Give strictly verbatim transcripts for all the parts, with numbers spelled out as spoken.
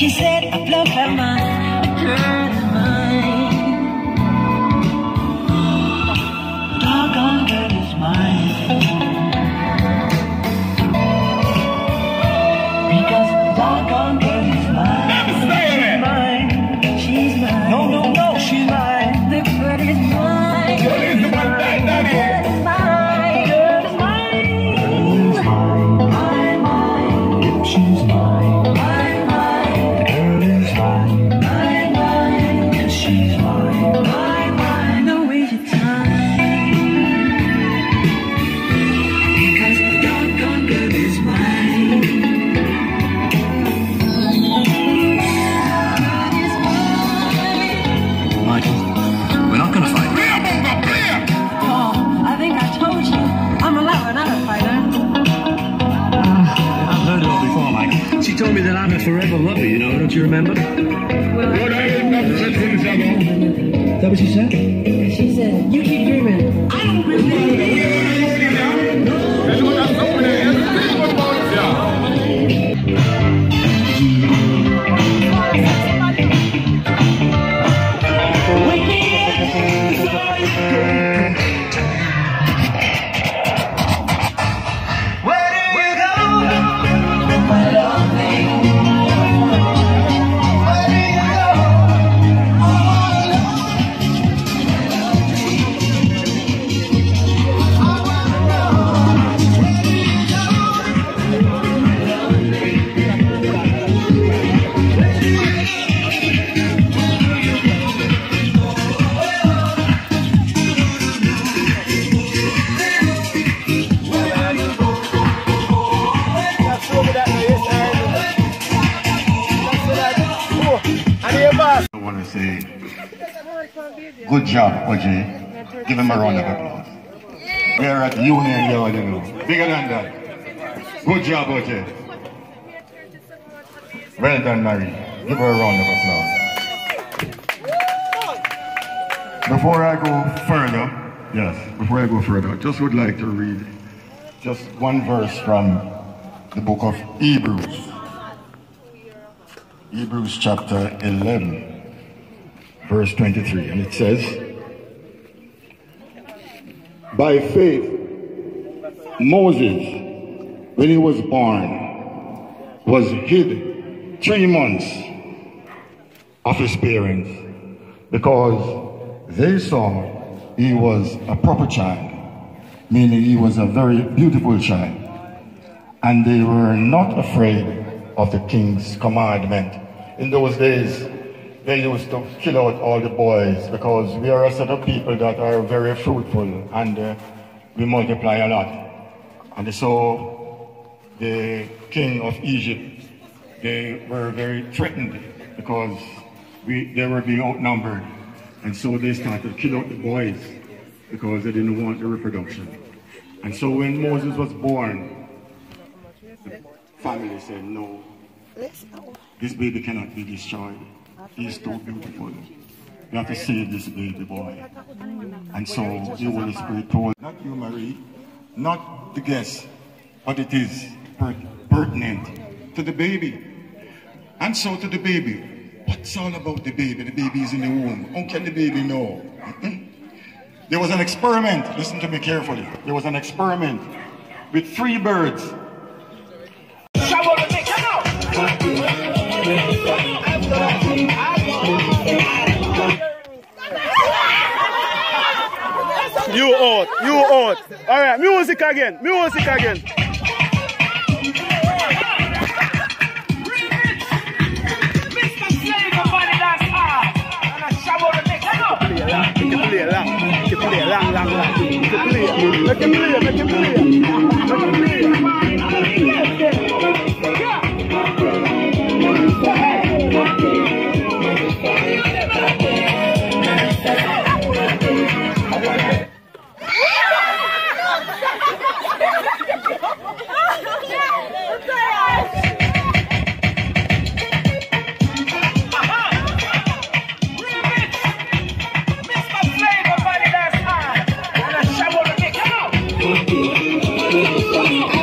She said I blow her mind, girl is mine. Doggone girl is mine. Because doggone girl is mine. She's mine. She's mine. No, no, no, she's mine. The girl is mine. Girl is mine. Girl is mine. Girl is mine. Mine, mine. She's mine. She told me that I'm a forever lover, you know, don't you remember? Well, I ain't nothing since twenty seven. Is that what she said? She said, you keep dreaming. I don't dream. That's what I'm talking about. I want to say, good job, O J. Give him a round of applause. We are at Union Yard, you know. Bigger than that. Good job, O J. Well done, Marie. Give her a round of applause. Before I go further, yes, before I go further, I just would like to read just one verse from the book of Hebrews. Hebrews chapter eleven, verse twenty-three, and it says, by faith, Moses, when he was born, was hid three months of his parents because they saw he was a proper child, meaning he was a very beautiful child, and they were not afraid of the king's commandment. In those days, they used to kill out all the boys because we are a set of people that are very fruitful and uh, we multiply a lot. And so the king of Egypt, they were very threatened because we, they were being outnumbered. And so they started to kill out the boys because they didn't want the reproduction. And so when Moses was born, the family said, no, this baby cannot be destroyed. He is too beautiful. We have to save this baby boy. And so the Holy Spirit told, not you, Marie, not the guest, but it is pertinent to the baby. And so to the baby, what's all about the baby? The baby is in the womb. How can the baby know? There was an experiment. Listen to me carefully. There was an experiment with three birds. You out, you out. All right, music again, music again. Play long, play long, long, long. Play, make him play, make him play, make him play. Come on.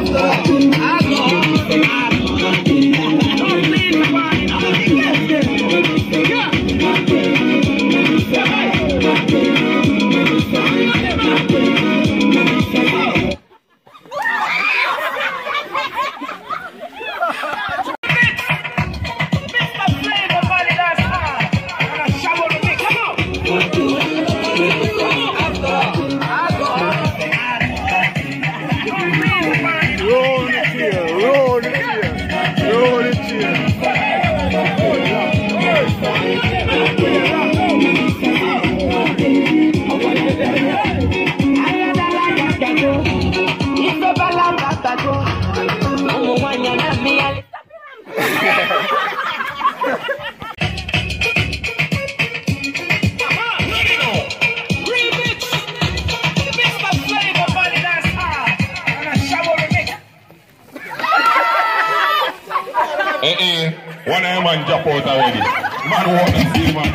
man drop out already. Man walk and see man.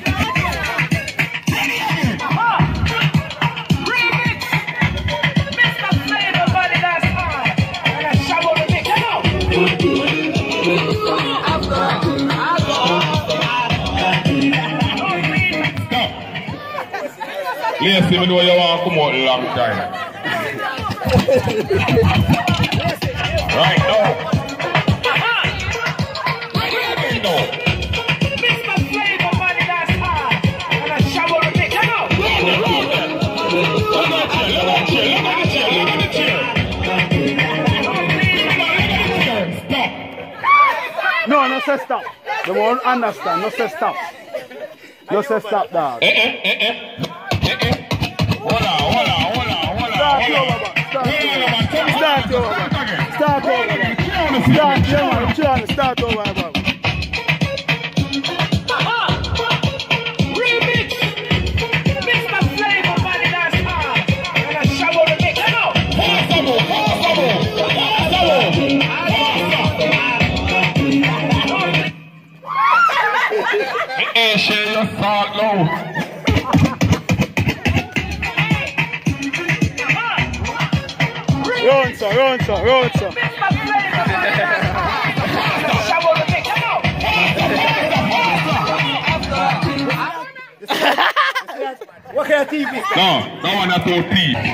Yes, even though you want to come out a long time. Right now. Right now. Mister Flavor, money that's hard. And a shovel to make. Come on. Look at the chair, look at the chair, look at the chair, look at the chair. Stop. No, no say stop. They won't understand. No say stop. No say stop, dog. Eh, eh, eh, eh. Hold on, hold on, hold on, hold on. Start over, start over. Start over. Start over. Start, yeah, man, trying to start over, bro. Remix. Mister Flavor, money that's hard. And a shovel to make. Come on. Possible, possible, possible. Eh, share your thought low. Run, sir, run, sir, run, sir. What kind of T V? No, no one at all T.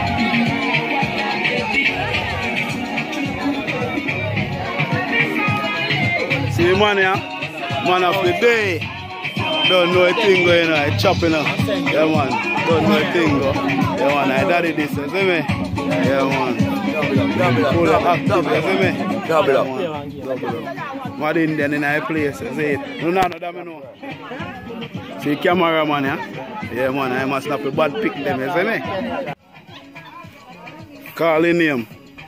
See the man here? Man of the day. Don't know a thing going on, I chopping up. Yeah, man. Don't know a thing go. Yeah, man, I daddy this, you see me? Yeah, man. Full of active, you see me? Double up. Mad Indian in our place, you see it? No, no, no, that me know. See cameraman, yeah? Yeah, man, I must snap a bad pic them, you see me? Call in name.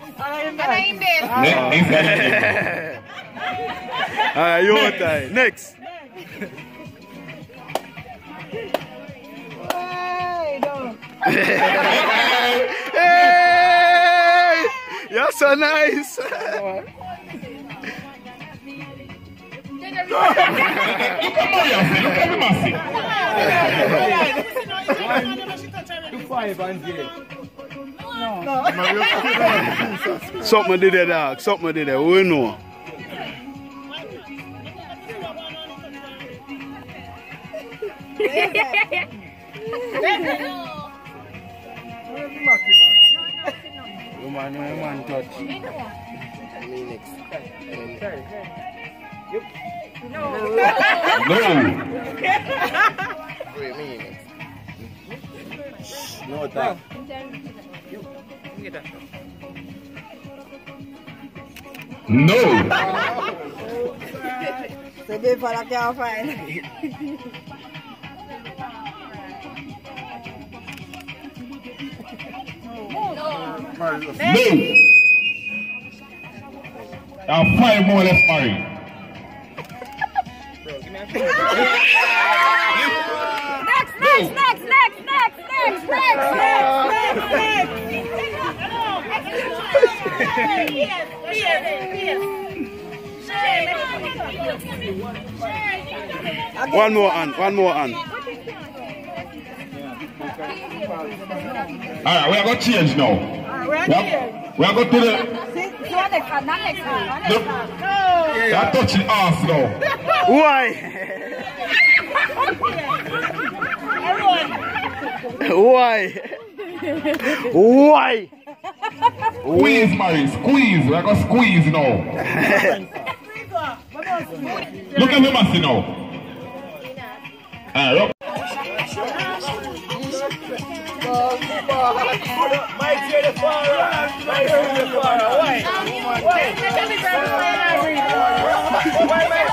Alright, your time. Next. Hey! You're so nice. Look at Massey, look at Massey. Something did it, dog. Something did it. We know. Man, my man touch. No. No time. No. So they fall like you're fine. No. I have five more left, Murray. Next, next, next, next, next, next, next, next, One more hand, one more hand. Alright, we are going to change now. We are going to the... They are touching us now. Why? Why? Why? Squeeze, Mary, squeeze. We are going to squeeze now. Look at the Massey now. Alright, look. Mike to the far right. Mike to the far right. Wait. Wait. Wait, wait,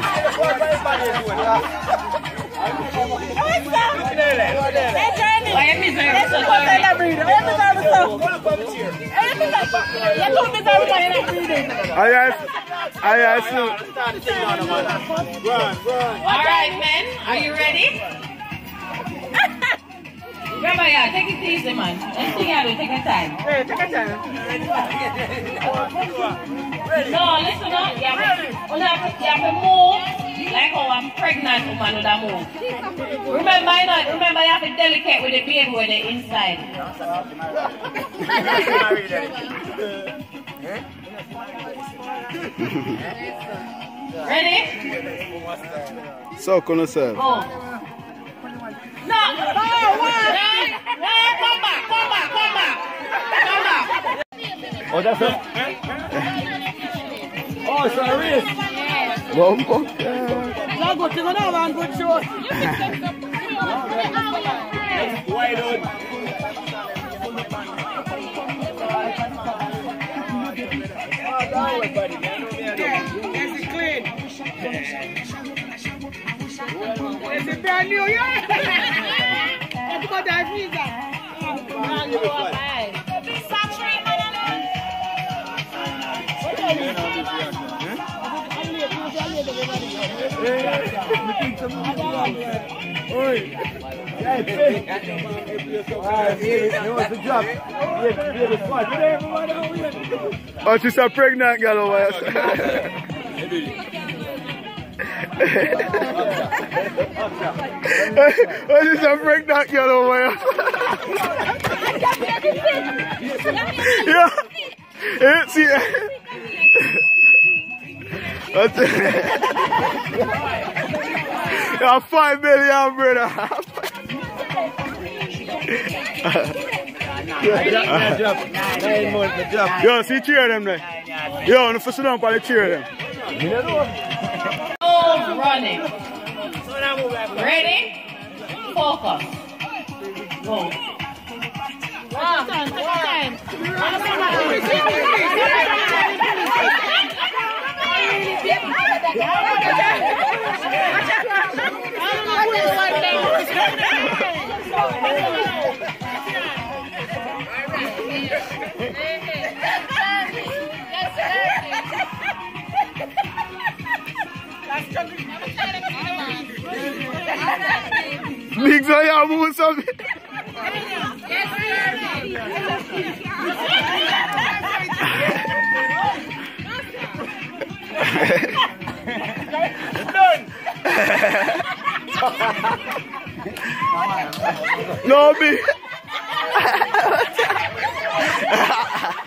All right, men, are you ready? Grandma, yeah, take it easy, man. Let's take it, take your time. Hey, take your time. No, listen up. You have to, you have to, you have to move like how I'm pregnant woman would have moved. Remember, you know, remember you have to delicate with the baby with the inside. Ready? So, can you say? Go. No! No! No! Come back! Come back! Come back! Come back! Oh, that's it? Oh, it's a race. One more. Now go to the now and good show. Wide out. Is it clean? Is it brand new? Yeah! Let's go to visa. Oh, she's a pregnant girl over here. Oh, she's a pregnant girl over here. Yeah. Yeah, see. You're five million, brother. Yo, see, cheer them there. Yo, no for sit down, probably cheer them. Oh, running. Ready? Focus. Go. One, time, time. Big Zoe, I'm moving something. No, me.